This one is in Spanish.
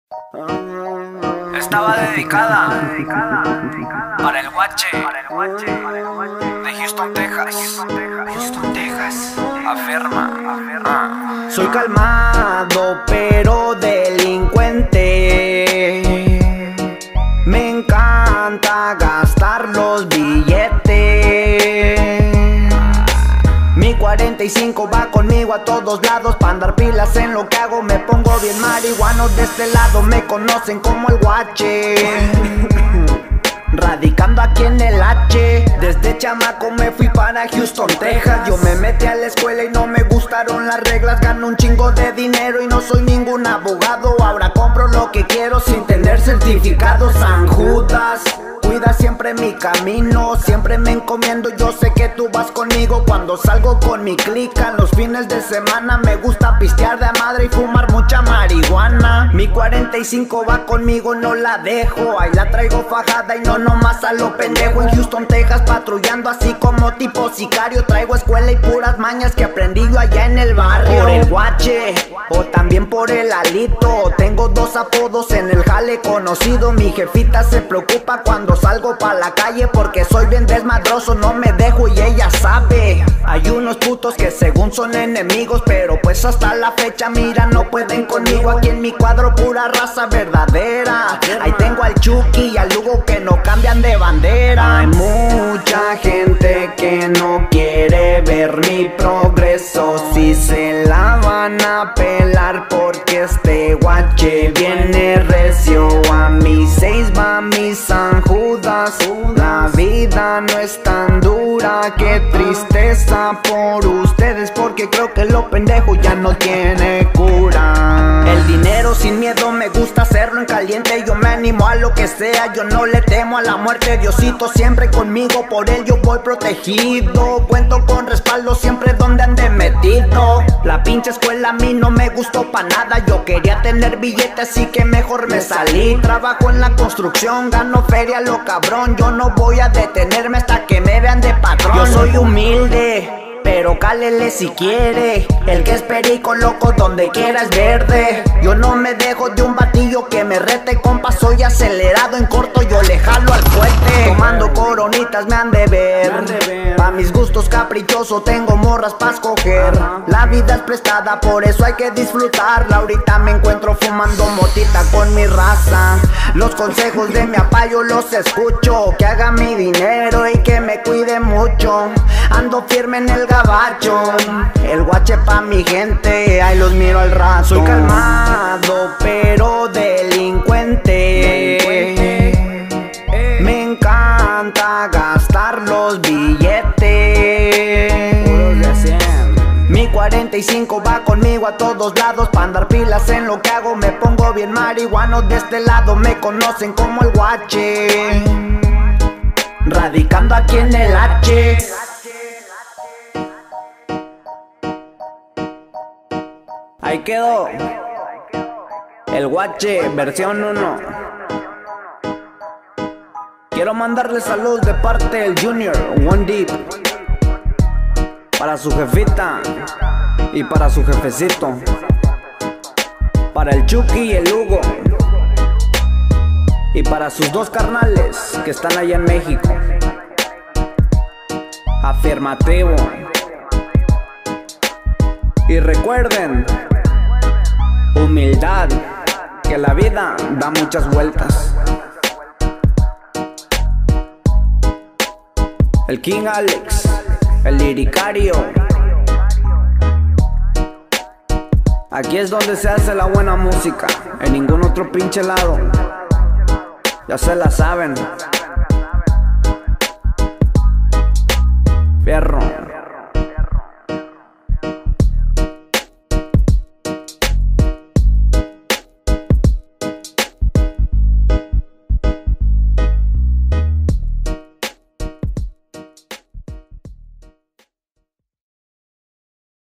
Estaba dedicada para el guache de Houston, Texas. Afirma. Soy calmado pero delincuente. Me encanta gastar los billetes. Mi 45 va conmigo a todos lados. Pa' andar pilas en lo que hago me pongo bien marihuano. De este lado me conocen como el guache. Radicando aquí en el H. Desde chamaco me fui para Houston, Texas. Yo me metí a la escuela y no me gustaron las reglas. Gano un chingo de dinero y no soy ningún abogado. Ahora compro lo que quiero sin tener certificado. San Judas cuida siempre mi camino, siempre me encomiendo. Yo sé que tú vas conmigo cuando salgo con mi clica. Los fines de semana me gusta pistear de a madre y fumar mucha marihuana. Mi 45 va conmigo, no la dejo. Ahí la traigo fajada y no nomás a lo pendejo. En Houston, Texas, patrullando así como tipo sicario. Traigo escuela y puras mañas que aprendí yo allá en el barrio. Por el guache o también por el alito. Tengo dos apodos en el jale conocido. Mi jefita se preocupa cuando salgo pa' la calle porque soy bien desmadroso, no me dejo y ella sabe. Hay unos putos que según son enemigos, pero pues hasta la fecha mira no pueden conmigo. Aquí en mi cuadro pura raza verdadera. Ahí tengo al Chucky y al Lugo que no cambian de bandera. Hay mucha gente que no quiere ver mi progreso. Si se la van a pelar porque este guache viene recio. A mis 6 va mi San Judas. La vida no es tan dura, qué tristeza por ustedes, porque creo que lo pendejo ya no tiene cura. El dinero sin miedo me gusta hacerlo en caliente. Yo me animo a lo que sea, yo no le temo a la muerte. Diosito siempre conmigo, por él yo voy protegido. Cuento con respaldo siempre donde ande metido. La pinche escuela a mí no me gustó pa' nada. Yo quería tener billetes así que mejor me salí. Trabajo en la construcción, gano feria lo cabrón. Yo no voy a detenerme hasta que me vean de patrón. Yo soy humilde, pero cálele si quiere. El que es perico loco donde quiera es verde. Yo no me dejo de un batillo que me rete, compa. Soy acelerado en corto, yo le jalo al cohete. Tomando coronitas me han de ver. Pa' mis gustos caprichoso tengo morras pa' escoger. La vida es prestada, por eso hay que disfrutarla. Ahorita me encuentro fumando motita con mi raza. Los consejos de mi papá yo los escucho. Que haga mi dinero y que me cuide mucho. Ando firme en el gabacho. El guache pa' mi gente, ahí los miro al rato. Soy calmado pero delincuente. Me encanta gastar los billetes. Mi 45 va conmigo a todos lados. Pa' andar pilas en lo que hago me pongo bien marihuano. De este lado me conocen como el guache. Radicando aquí en el H. Ahí quedó el guache versión 1. Quiero mandarle saludos de parte del Junior One Deep, para su jefita y para su jefecito, para el Chucky y el Hugo, y para sus dos carnales que están allá en México. Afirmativo. Y recuerden, humildad, que la vida da muchas vueltas. El King Alex, el liricario. Aquí es donde se hace la buena música, en ningún otro pinche lado. Ya se la saben.